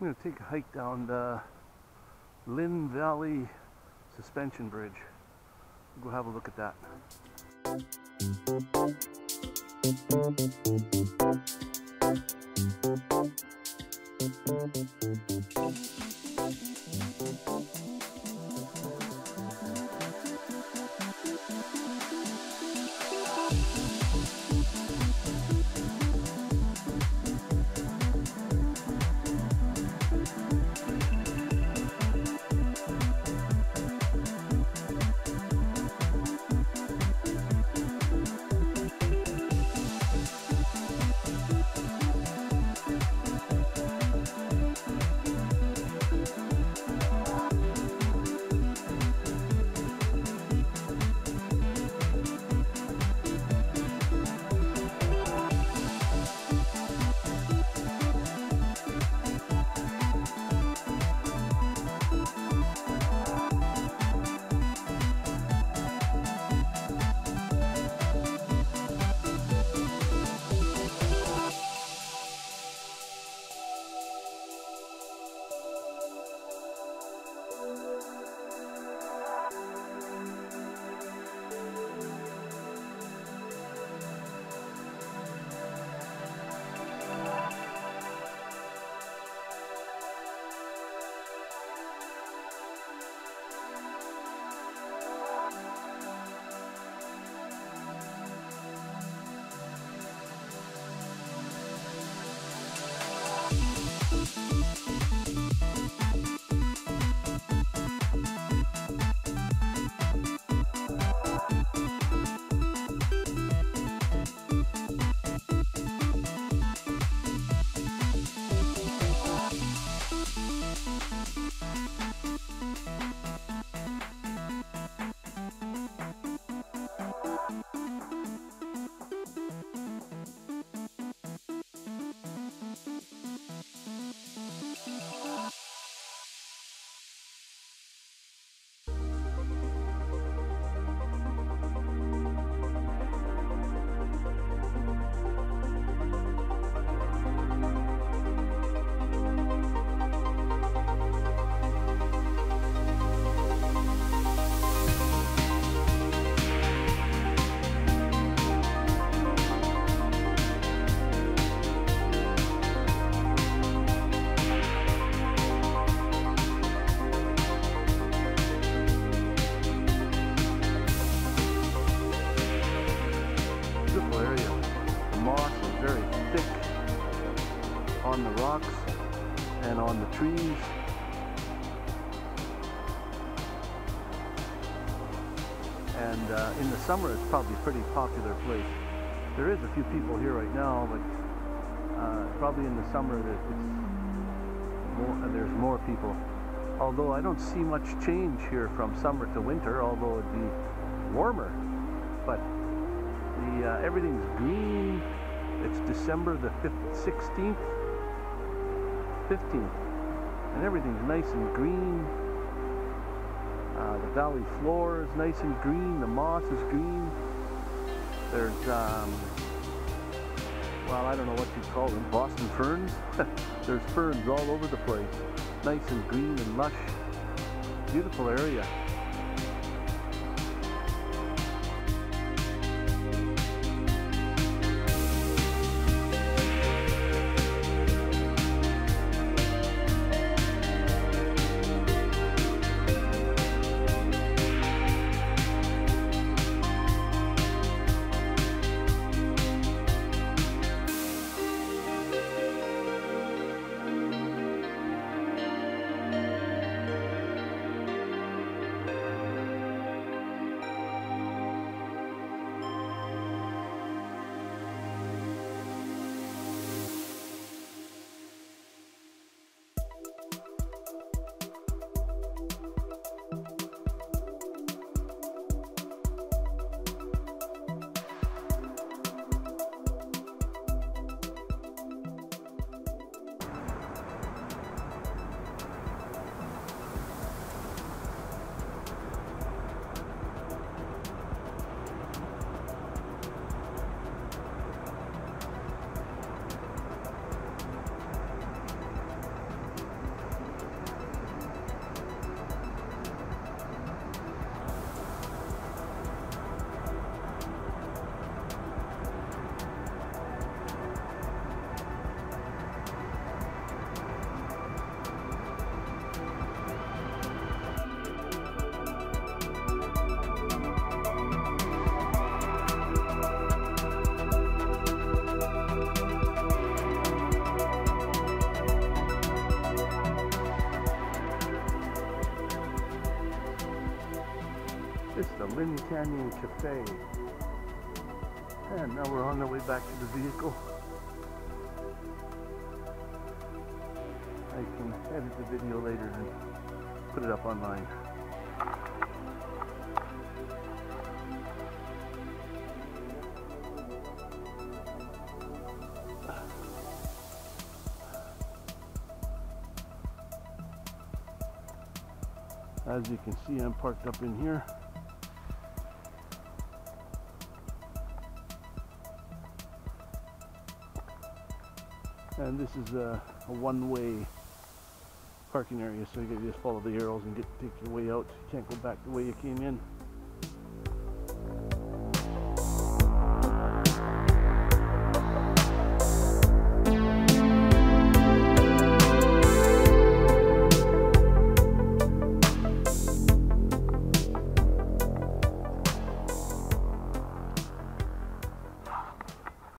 going to take a hike down the Lynn Valley suspension bridge. We'll go have a look at that. On the rocks and on the trees. And in the summer it's probably a pretty popular place. There is a few people here right now, but probably in the summer there's more people. Although I don't see much change here from summer to winter, although it'd be warmer. But everything's green. It's December the 16th. 15th, and everything's nice and green. The valley floor is nice and green. The moss is green. There's well, I don't know what you call them, Boston ferns. There's ferns all over the place, nice and green and lush. Beautiful area. This is the Lynn Canyon Cafe. And now we're on our way back to the vehicle. I can edit the video later and put it up online. As you can see, I'm parked up in here. And this is a one-way parking area, so you can just follow the arrows and take your way out. You can't go back the way you came in.